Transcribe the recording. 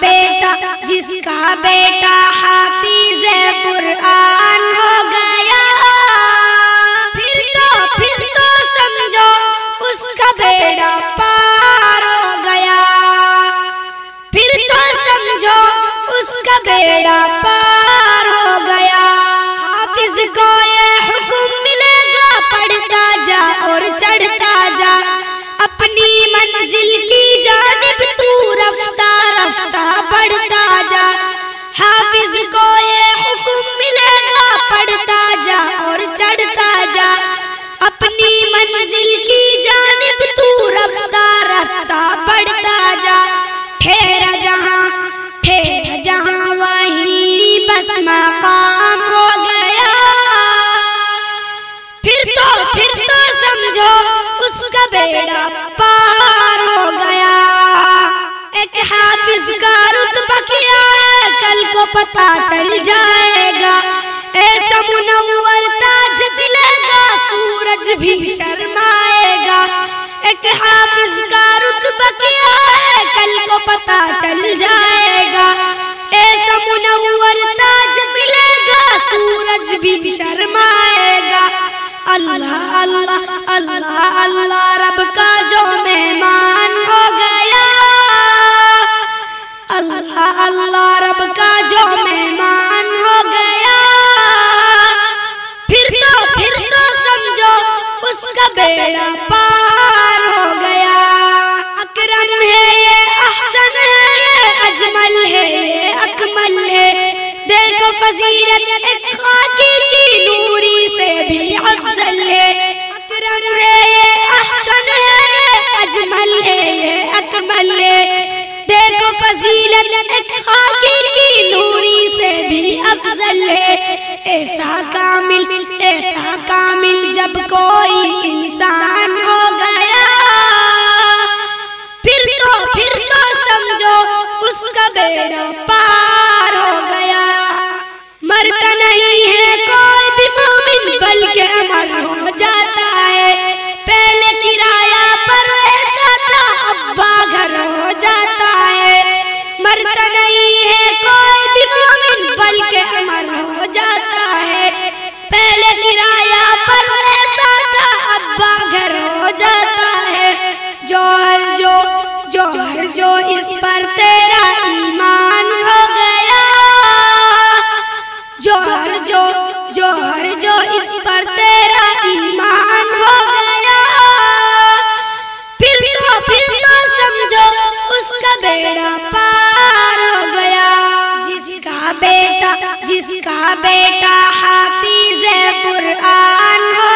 بیٹا حافظ قرآن ہو گیا، پھر تو سمجھو اس کا بیڑا پار ہو گیا، پھر تو سمجھو اس کا بیڑا پار ہو گیا۔ حافظ کو یہ حکم ملے گا، پڑھتا جا اور چڑھتا جا اپنی منزل کی جانب، تو رفتہ رفتہ بڑھتا جا۔ حافظ کو یہ حکم ملے گا، پڑھتا جا اور چڑھتا جا اپنی منزل کی جانب، تو رفتہ رفتہ بڑھتا جا۔ ٹھہرا جہاں وہیں بس مقام ہو گیا، پھر تو سمجھو اس کا بیڑا پار ہو گیا۔ ایک حافظ کا رتبہ کیا ہے کل کو پتہ چل جائے گا، ایسا منور تاج ملے گا سورج بھی شرمائے گا۔ ایک حافظ کا رتبہ کیا ہے کل کو پتہ چل جائے گا، ایسا منور تاج ملے گا سورج بھی شرمائے گا۔ اللہ اللہ اللہ اللہ رب کا جو مہمان ہو گیا، اللہ اللہ رب کا جو مہمان ہو گیا، پھر تو سمجھو اس کا بیڑا پار ہو گیا۔ اکرم ہے یہ، احسن ہے یہ، اجمل ہے یہ، اکمل ہے، دیکھو فضیلت ایک خاکی کی نوری سے بھی افضل ہے۔ اکرم ہے یہ، احسن ہے یہ، اجمل ہے یہ، اکمل ہے، دیکھو فضیلت ایک خاکی کی نوری سے بھی افضل ہے۔ ایسا کامل جب کوئی انسان ہو گیا، پھر تو سمجھو اس کا بیڑا پار ہو گیا۔ مرتا نہیں ہے کوئی بھی مومن بلکہ امر ہو جاتا ہے، پہلے کرایہ پر رہتا تھا ابا گھر ہو جاتا ہے۔ مرتا نہیں ہے کوئی بھی مومن بلکہ امر ہو جاتا ہے، پہلے کرایہ پر رہتا تھا ابا گھر ہو جاتا ہے۔ جوہر جو اس پر تیرا ایمان ہو گیا، جوہر جو اس پر تیرا ایمان ہو گیا، پھر تو سمجھو اس کا بیڑا پار ہو گیا۔ جس کا بیٹا حافظ قرآن ہو